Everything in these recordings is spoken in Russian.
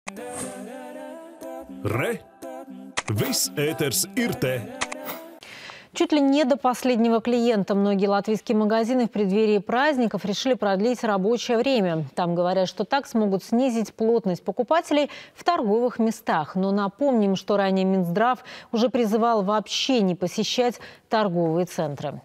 Re! Viss ēters ir te! Чуть ли не до последнего клиента многие латвийские магазины в преддверии праздников решили продлить рабочее время. Там говорят, что так смогут снизить плотность покупателей в торговых местах. Но напомним, что ранее Минздрав уже призывал вообще не посещать торговые центры.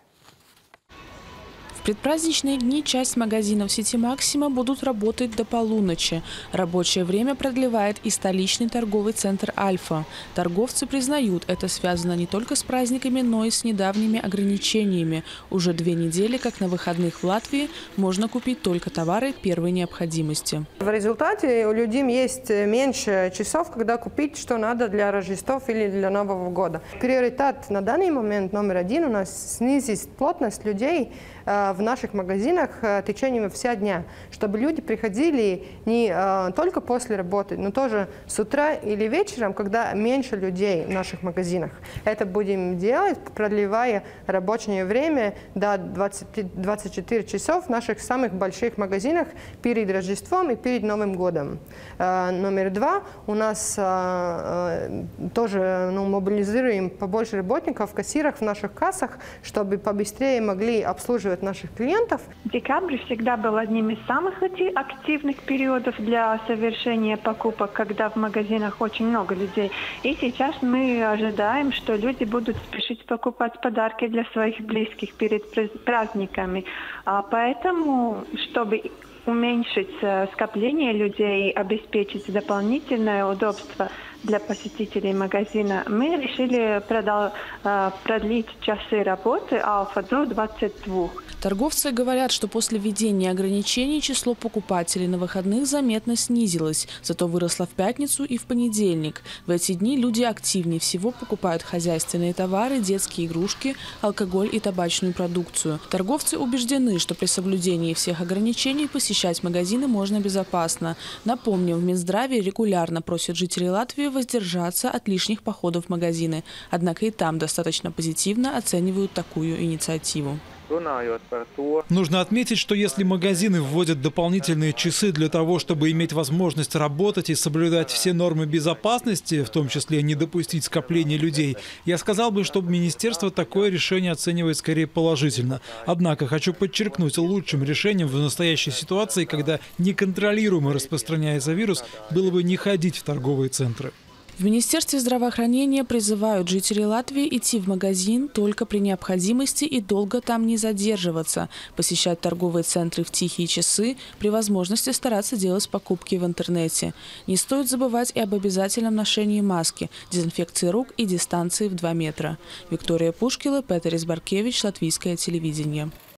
В предпраздничные дни часть магазинов сети «Максима» будут работать до полуночи. Рабочее время продлевает и столичный торговый центр «Альфа». Торговцы признают, это связано не только с праздниками, но и с недавними ограничениями. Уже 2 недели, как на выходных в Латвии, можно купить только товары первой необходимости. В результате у людей есть меньше часов, когда купить, что надо для Рождества или для Нового года. Приоритет на данный момент номер 1 у нас снизить плотность людей в наших магазинах в течение всего дня, чтобы люди приходили не только после работы, но тоже с утра или вечером, когда меньше людей в наших магазинах. Это будем делать, продлевая рабочее время до 24 часов в наших самых больших магазинах перед Рождеством и перед Новым годом. Номер 2, у нас тоже мобилизируем побольше работников, кассиров в наших кассах, чтобы побыстрее могли обслуживать наших клиентов. Декабрь всегда был одним из самых активных периодов для совершения покупок, когда в магазинах очень много людей. И сейчас мы ожидаем, что люди будут спешить покупать подарки для своих близких перед праздниками. Поэтому, чтобы уменьшить скопление людей и обеспечить дополнительное удобство для посетителей магазина, мы решили продлить часы работы «Альфа» до 22. Торговцы говорят, что после введения ограничений число покупателей на выходных заметно снизилось, зато выросло в пятницу и в понедельник. В эти дни люди активнее всего покупают хозяйственные товары, детские игрушки, алкоголь и табачную продукцию. Торговцы убеждены, что при соблюдении всех ограничений посещать магазины можно безопасно. Напомним, в Минздраве регулярно просят жителей Латвии воздержаться от лишних походов в магазины. Однако и там достаточно позитивно оценивают такую инициативу. Нужно отметить, что если магазины вводят дополнительные часы для того, чтобы иметь возможность работать и соблюдать все нормы безопасности, в том числе не допустить скопления людей, я сказал бы, что министерство такое решение оценивает скорее положительно. Однако хочу подчеркнуть, лучшим решением в настоящей ситуации, когда неконтролируемо распространяется вирус, было бы не ходить в торговые центры. В Министерстве здравоохранения призывают жителей Латвии идти в магазин только при необходимости и долго там не задерживаться, посещать торговые центры в тихие часы, при возможности стараться делать покупки в интернете. Не стоит забывать и об обязательном ношении маски, дезинфекции рук и дистанции в 2 метра. Виктория Пушкила, Петерис Баркевич, Латвийское телевидение.